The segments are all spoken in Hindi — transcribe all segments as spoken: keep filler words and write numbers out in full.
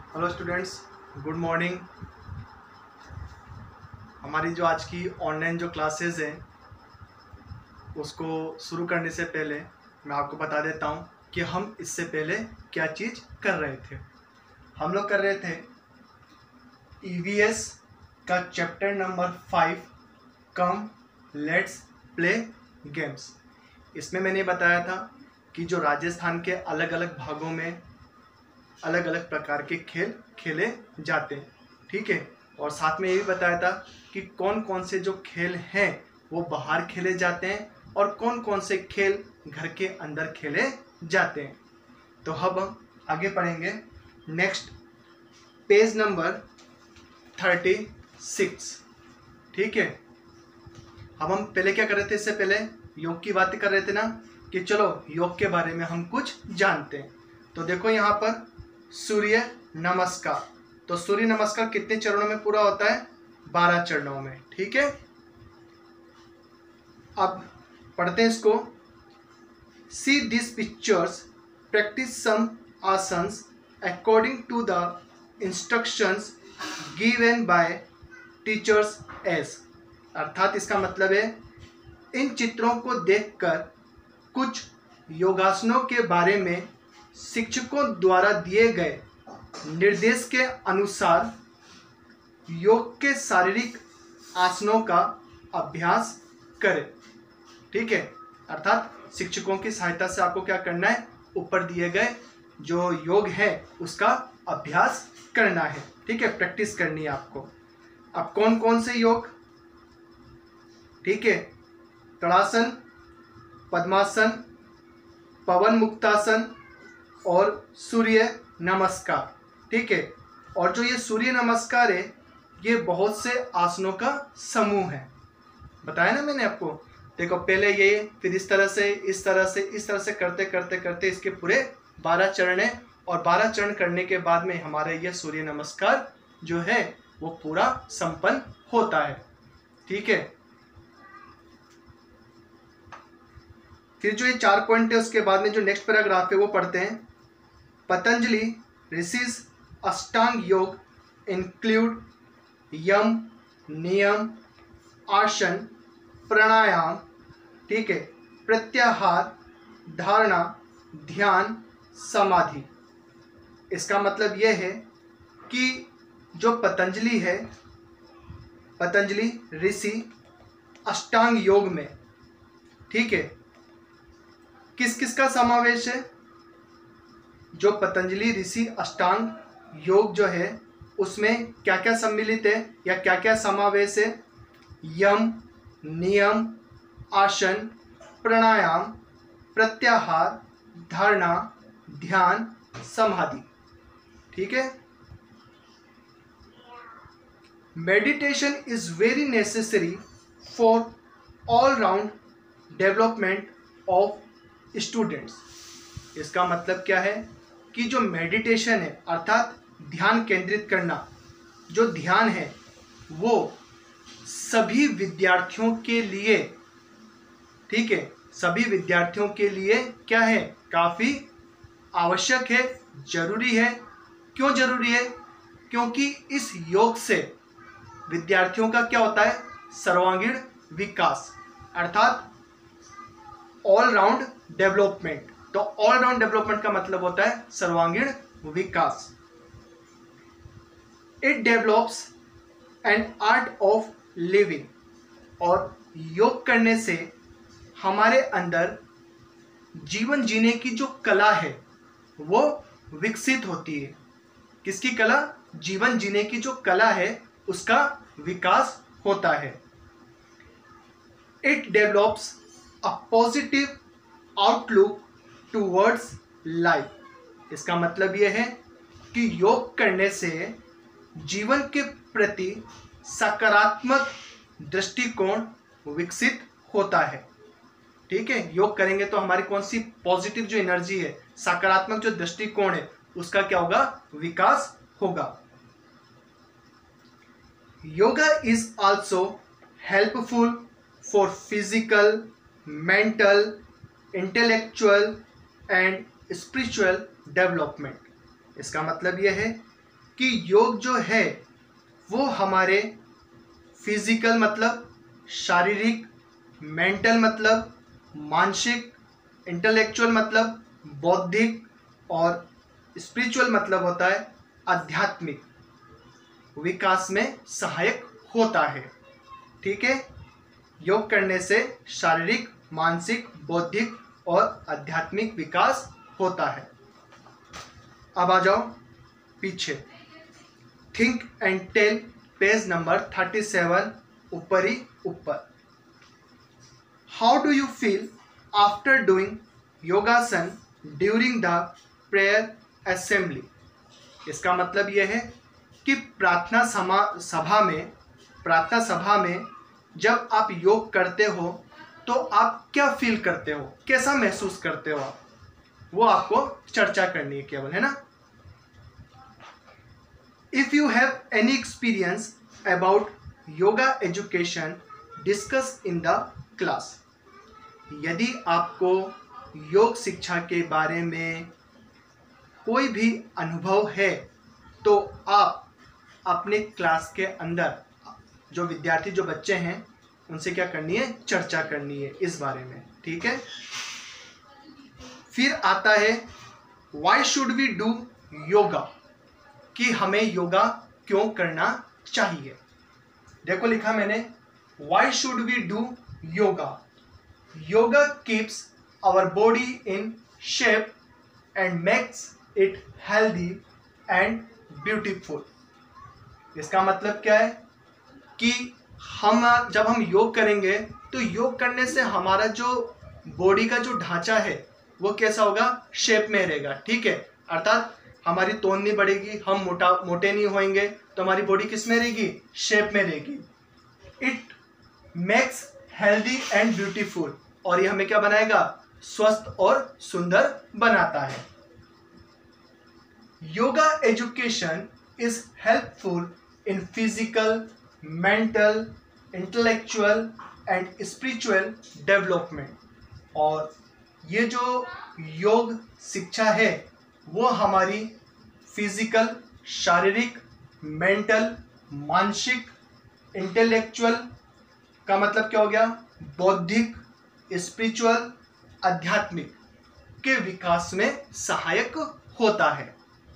Hello students, good morning. हमारी जो आज की ऑनलाइन जो क्लासेस हैं उसको शुरू करने से पहले मैं आपको बता देता हूं कि हम इससे पहले क्या चीज़ कर रहे थे। हम लोग कर रहे थे ईवीएस का chapter number five, come let's play games. इसमें मैंने बताया था कि जो राजस्थान के अलग अलग भागों में अलग अलग प्रकार के खेल खेले जाते हैं, ठीक है। और साथ में ये भी बताया था कि कौन कौन से जो खेल हैं वो बाहर खेले जाते हैं और कौन कौन से खेल घर के अंदर खेले जाते हैं। तो अब हम आगे पढ़ेंगे। Next page number thirty six, ठीक है। अब हम पहले क्या कर रहे थे, इससे पहले योग की बातें कर रहे थे ना, कि चलो योग के बारे में हम कुछ जानते हैं। तो देखो यहाँ पर सूर्य नमस्कार। तो सूर्य नमस्कार कितने चरणों में पूरा होता है? बारह चरणों में, ठीक है। अब पढ़ते हैं इसको। See this pictures, practice some asanas according to the instructions given by teachers age. अर्थात इसका मतलब है इन चित्रों को देखकर कुछ योगासनों के बारे में शिक्षकों द्वारा दिए गए निर्देश के अनुसार योग के शारीरिक आसनों का अभ्यास करें, ठीक है। अर्थात शिक्षकों की सहायता से आपको क्या करना है, ऊपर दिए गए जो योग है उसका अभ्यास करना है, ठीक है, प्रैक्टिस करनी है आपको। अब कौन कौन से योग, ठीक है, तड़ासन, पद्मासन, पवन मुक्तासन और सूर्य नमस्कार, ठीक है। और जो ये सूर्य नमस्कार है ये बहुत से आसनों का समूह है, बताया ना मैंने आपको। देखो पहले ये, फिर इस तरह से, इस तरह से, इस तरह से करते करते करते इसके पूरे बारह चरण है। और बारह चरण करने के बाद में हमारा ये सूर्य नमस्कार जो है वो पूरा संपन्न होता है, ठीक है। फिर जो ये चार पॉइंट है उसके बाद में जो नेक्स्ट पैराग्राफ है वो पढ़ते हैं। पतंजलि ऋषिज अष्टांग योग इंक्लूड यम, नियम, आसन, प्राणायाम, ठीक है, प्रत्याहार, धारणा, ध्यान, समाधि। इसका मतलब यह है कि जो पतंजलि है, पतंजलि ऋषि अष्टांग योग में, ठीक है, किस किस का समावेश है? जो पतंजलि ऋषि अष्टांग योग जो है उसमें क्या क्या सम्मिलित है या क्या क्या समावेश है? यम, नियम, आसन, प्राणायाम, प्रत्याहार, धारणा, ध्यान, समाधि, ठीक है। Meditation is very necessary for all round development of students. इसका मतलब क्या है कि जो मेडिटेशन है अर्थात ध्यान केंद्रित करना, जो ध्यान है वो सभी विद्यार्थियों के लिए, ठीक है, सभी विद्यार्थियों के लिए क्या है, काफ़ी आवश्यक है, जरूरी है। क्यों जरूरी है? क्योंकि इस योग से विद्यार्थियों का क्या होता है, सर्वांगीण विकास, अर्थात ऑल राउंड डेवलपमेंट। तो ऑल राउंड डेवलपमेंट का मतलब होता है सर्वांगीण विकास। It develops an art of living. और योग करने से हमारे अंदर जीवन जीने की जो कला है वो विकसित होती है। किसकी कला? जीवन जीने की जो कला है उसका विकास होता है। It develops a positive outlook towards life. इसका मतलब यह है कि योग करने से जीवन के प्रति सकारात्मक दृष्टिकोण विकसित होता है, ठीक है। योग करेंगे तो हमारी कौन सी पॉजिटिव जो एनर्जी है, सकारात्मक जो दृष्टिकोण है उसका क्या होगा, विकास होगा। Yoga is also helpful for physical, mental, intellectual and spiritual development. इसका मतलब यह है कि योग जो है वो हमारे फिजिकल मतलब शारीरिक, मेंटल मतलब मानसिक, इंटेलेक्चुअल मतलब बौद्धिक और स्पिरिचुअल मतलब होता है आध्यात्मिक विकास में सहायक होता है। ठीक है, योग करने से शारीरिक, मानसिक, बौद्धिक और आध्यात्मिक विकास होता है। अब आ जाओ पीछे, think and tell page number thirty seven, ऊपर ही ऊपर। How do you feel after doing yogasana during the prayer assembly? इसका मतलब यह है कि प्रार्थना समा सभा में प्रार्थना सभा में जब आप योग करते हो तो आप क्या फील करते हो, कैसा महसूस करते हो आप, वो आपको चर्चा करनी है केवल, है ना। If you have any experience about yoga education discuss in the class. यदि आपको योग शिक्षा के बारे में कोई भी अनुभव है तो आप अपने क्लास के अंदर जो विद्यार्थी, जो बच्चे हैं, उनसे क्या करनी है, चर्चा करनी है इस बारे में। ठीक है, फिर आता है why should we do yoga, कि हमें योगा क्यों करना चाहिए। देखो लिखा मैंने, why should we do yoga. Yoga keeps our body in shape and makes it healthy and beautiful. इसका मतलब क्या है कि हम जब हम योग करेंगे तो योग करने से हमारा जो बॉडी का जो ढांचा है वो कैसा होगा, शेप में रहेगा। ठीक है, अर्थात हमारी तोंद नहीं बढ़ेगी, हम मोटा मोटे नहीं होंगे, तो हमारी बॉडी किस में रहेगी, शेप में रहेगी। It makes healthy and beautiful, और ये हमें क्या बनाएगा, स्वस्थ और सुंदर बनाता है। Yoga education is helpful in physical, mental, intellectual and spiritual development. और ये जो योग शिक्षा है वो हमारी फिजिकल, शारीरिक, मेंटल, मानसिक, इंटेलेक्चुअल का मतलब क्या हो गया, बौद्धिक, स्पिरिचुअल, आध्यात्मिक के विकास में सहायक होता है।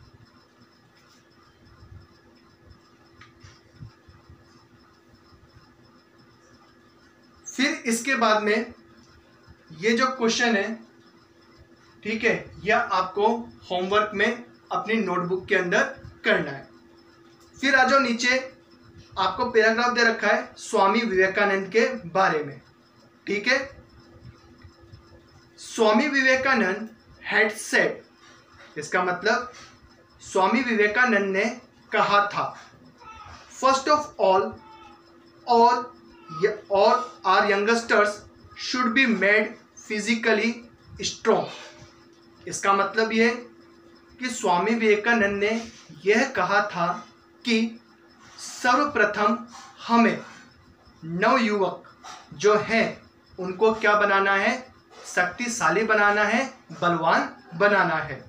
फिर इसके बाद में ये जो क्वेश्चन है, ठीक है, यह आपको होमवर्क में अपनी नोटबुक के अंदर करना है। फिर आ जाओ नीचे, आपको पैराग्राफ दे रखा है स्वामी विवेकानंद के बारे में। ठीक है, स्वामी विवेकानंद हैड सेड, इसका मतलब स्वामी विवेकानंद ने कहा था, फर्स्ट ऑफ ऑल और और our youngsters should be made physically strong. इसका मतलब यह कि स्वामी विवेकानंद ने यह कहा था कि सर्वप्रथम हमें नवयुवक जो हैं उनको क्या बनाना है, शक्तिशाली बनाना है, बलवान बनाना है।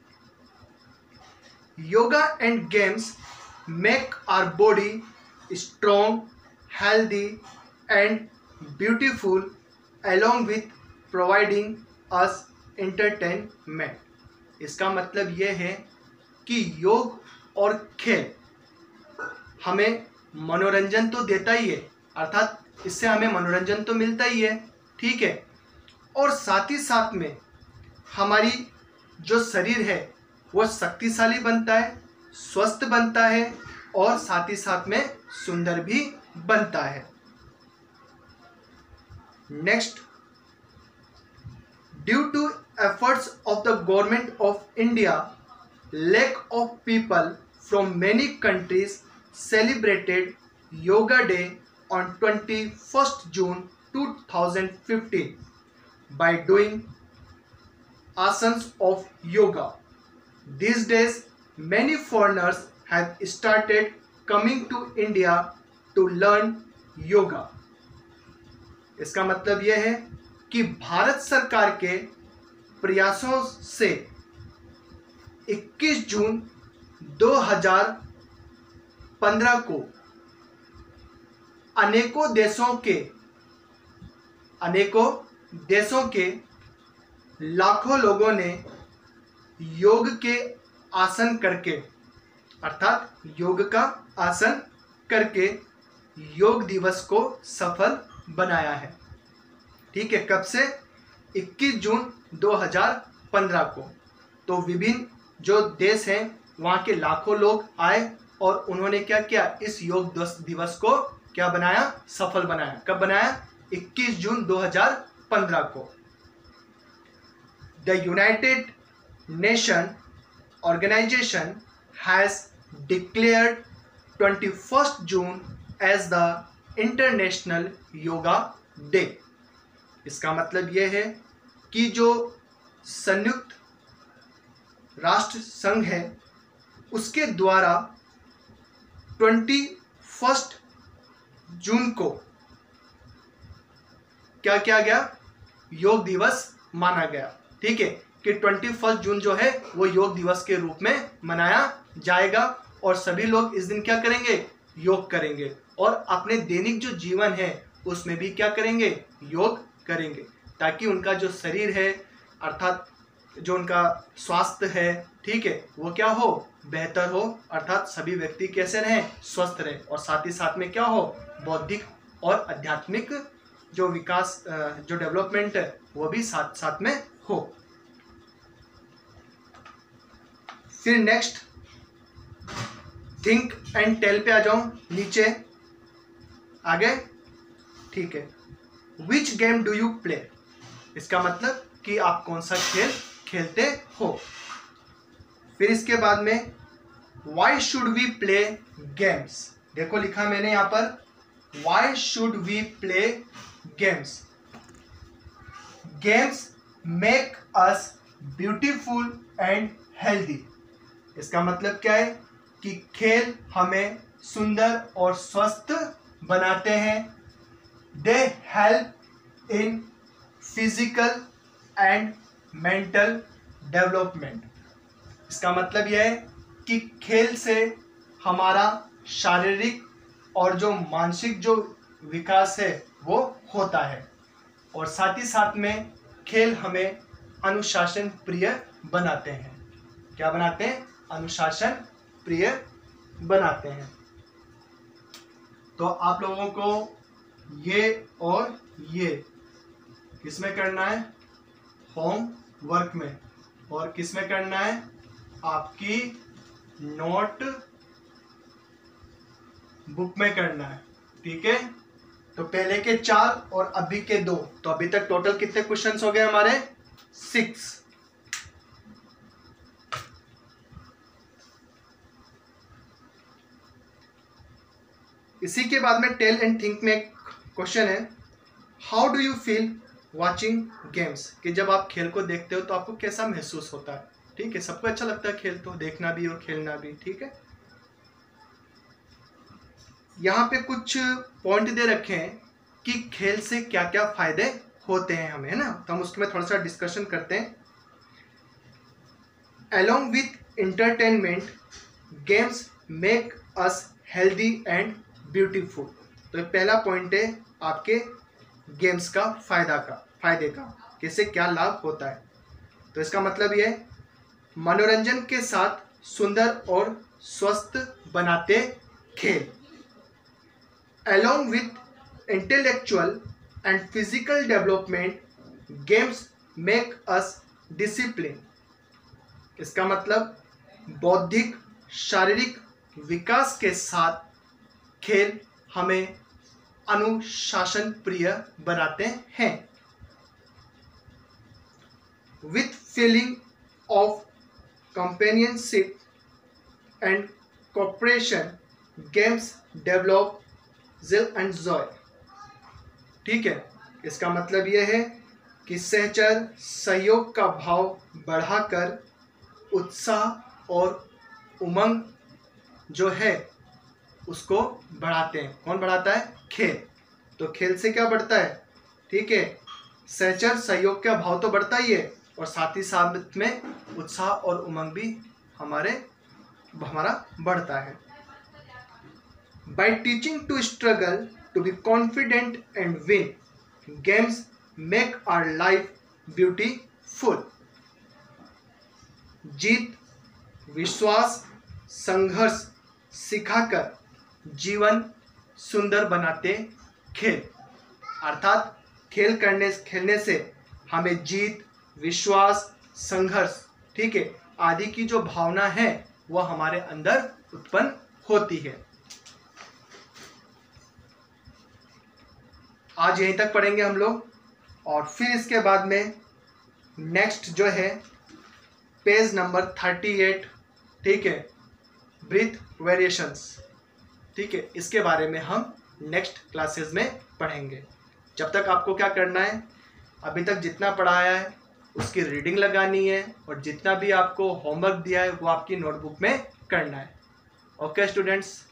Yoga and games make our body strong, healthy and beautiful along with providing us entertainment। इसका मतलब यह है कि योग और खेल हमें मनोरंजन तो देता ही है, अर्थात इससे हमें मनोरंजन तो मिलता ही है। ठीक है, और साथ ही साथ में हमारी जो शरीर है वो शक्तिशाली बनता है, स्वस्थ बनता है और साथ ही साथ में सुंदर भी बनता है। Next, due to efforts of the government of India, lack of people from many countries celebrated Yoga Day on twenty-first June two thousand fifteen by doing asanas of yoga. These days, many foreigners have started coming to India to learn yoga. इसका मतलब यह है कि भारत सरकार के प्रयासों से इक्कीस जून दो हज़ार पंद्रह को अनेकों देशों के अनेकों देशों के लाखों लोगों ने योग के आसन करके, अर्थात योग का आसन करके योग दिवस को सफल बनाया है। ठीक है, कब से? इक्कीस जून दो हज़ार पंद्रह को। तो विभिन्न जो देश हैं वहाँ के लाखों लोग आए और उन्होंने क्या किया, इस योग दिवस को क्या बनाया, सफल बनाया। कब बनाया? इक्कीस जून दो हज़ार पंद्रह को। The United Nation Organization has declared इक्कीस June as the International Yoga Day. इसका मतलब यह है कि जो संयुक्त राष्ट्र संघ है उसके द्वारा इक्कीस जून को क्या किया गया, योग दिवस माना गया। ठीक है, कि इक्कीस जून जो है वो योग दिवस के रूप में मनाया जाएगा और सभी लोग इस दिन क्या करेंगे, योग करेंगे और अपने दैनिक जो जीवन है उसमें भी क्या करेंगे, योग करेंगे, ताकि उनका जो शरीर है अर्थात जो उनका स्वास्थ्य है, ठीक है, वो क्या हो, बेहतर हो, अर्थात सभी व्यक्ति कैसे रहें, स्वस्थ रहें और साथ ही साथ में क्या हो, बौद्धिक और आध्यात्मिक जो विकास जो डेवलपमेंट है वो भी साथ साथ में हो। फिर नेक्स्ट थिंक एंड टेल पे आ जाऊं, नीचे आगे। ठीक है, which game do you play, इसका मतलब कि आप कौन सा खेल खेलते हो। फिर इसके बाद में why should we play games, देखो लिखा मैंने यहां पर why should we play games. Games make us beautiful and healthy, इसका मतलब क्या है कि खेल हमें सुंदर और स्वस्थ बनाते हैं। They help in physical and mental development, इसका मतलब यह है कि खेल से हमारा शारीरिक और जो मानसिक जो विकास है वो होता है और साथ ही साथ में खेल हमें अनुशासन प्रिय बनाते हैं। क्या बनाते हैं, अनुशासन प्रिय बनाते हैं। तो आप लोगों को ये और ये किसमें करना है, होम वर्क में, और किसमें करना है, आपकी नोट बुक में करना है। ठीक है, तो पहले के चार और अभी के दो, तो अभी तक टोटल कितने क्वेश्चंस हो गए हमारे, सिक्स। इसी के बाद में टेल एंड थिंक में एक क्वेश्चन है, how do you feel watching games, कि जब आप खेल को देखते हो तो आपको कैसा महसूस होता है। ठीक है, सबको अच्छा लगता है खेल, तो देखना भी और खेलना भी। ठीक है, यहाँ पे कुछ पॉइंट दे रखे हैं कि खेल से क्या क्या फायदे होते हैं हमें, है ना, तो हम उसके में थोड़ा सा डिस्कशन करते हैं। Along with entertainment games make us healthy and beautiful. तो पहला पॉइंट है आपके गेम्स का फायदा का फायदे का कैसे क्या लाभ होता है। तो इसका मतलब ये मनोरंजन के साथ सुंदर और स्वस्थ बनाते खेल। Along with intellectual and physical development, games make us disciplined. इसका मतलब बौद्धिक शारीरिक विकास के साथ खेल हमें अनुशासन प्रिय बनाते हैं। With feeling of companionship and cooperation, games develop zeal and joy. ठीक है, इसका मतलब यह है कि सहचर सहयोग का भाव बढ़ाकर उत्साह और उमंग जो है उसको बढ़ाते हैं। कौन बढ़ाता है, खेल। तो खेल से क्या बढ़ता है, ठीक है, सहचर सहयोग का भाव तो बढ़ता ही है और साथ ही साथ में उत्साह और उमंग भी हमारे हमारा बढ़ता है। By teaching to struggle to be confident and win, games make our life beautiful. जीत, विश्वास, संघर्ष सिखाकर जीवन सुंदर बनाते खेल। अर्थात खेल करने खेलने से हमें जीत, विश्वास, संघर्ष, ठीक है, आदि की जो भावना है वह हमारे अंदर उत्पन्न होती है। आज यहीं तक पढ़ेंगे हम लोग, और फिर इसके बाद में नेक्स्ट जो है पेज नंबर थर्टी एट, ठीक है, ब्रीथ वेरिएशंस, ठीक है, इसके बारे में हम नेक्स्ट क्लासेस में पढ़ेंगे। जब तक आपको क्या करना है, अभी तक जितना पढ़ाया है उसकी रीडिंग लगानी है, और जितना भी आपको होमवर्क दिया है वो आपकी नोटबुक में करना है। Okay students.